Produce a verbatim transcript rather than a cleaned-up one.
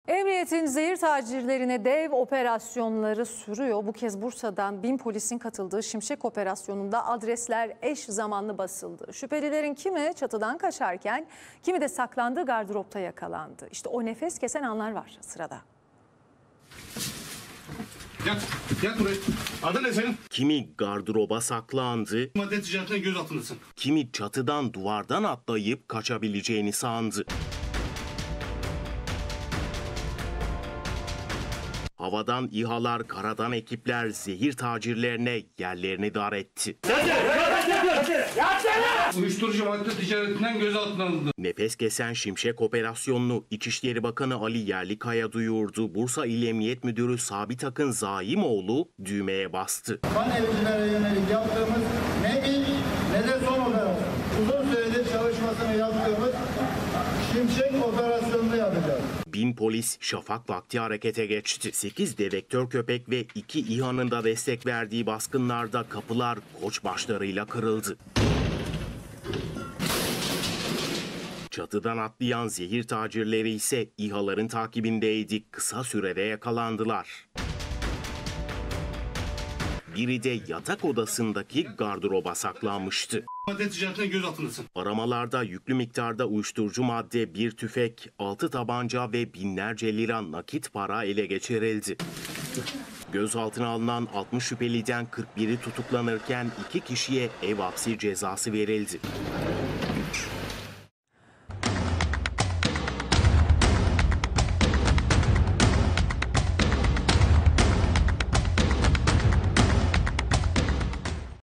Emniyetin zehir tacirlerine dev operasyonları sürüyor. Bu kez Bursa'dan bin polisin katıldığı Şimşek operasyonunda adresler eş zamanlı basıldı. Şüphelilerin kimi çatıdan kaçarken kimi de saklandığı gardıropta yakalandı. İşte o nefes kesen anlar var sırada. Yat, yat buraya. Adın ne senin? Kimi gardıroba saklandı, Madde ticaretine göz altındasın. kimi çatıdan duvardan atlayıp kaçabileceğini sandı. Havadan İHA'lar, karadan ekipler zehir tacirlerine yerlerini dar etti. Uyuşturucu madde ticaretinden göz altına alındı. Nefes kesen Şimşek operasyonunu İçişleri Bakanı Ali Yerlikaya duyurdu. Bursa İl Emniyet Müdürü Sabit Akın Zaimoğlu düğmeye bastı. Kan evcilere yönelik yaptığımız ne ilk ne de son operasyon. Uzun süredir çalışmasını yaptığımız Şimşek operasyonunu yapacağız. Bin polis şafak vakti harekete geçti. sekiz dedektör köpek ve iki İHA'nın da destek verdiği baskınlarda kapılar koçbaşlarıyla kırıldı. Çatıdan atlayan zehir tacirleri ise İHA'ların takibindeydi. Kısa sürede yakalandılar. Biri de yatak odasındaki gardıroba saklanmıştı. Madde ticaretine göz altındasın. Aramalarda yüklü miktarda uyuşturucu madde, bir tüfek, altı tabanca ve binlerce lira nakit para ele geçirildi. Gözaltına alınan altmış şüpheliden kırk biri tutuklanırken iki kişiye ev hapsi cezası verildi.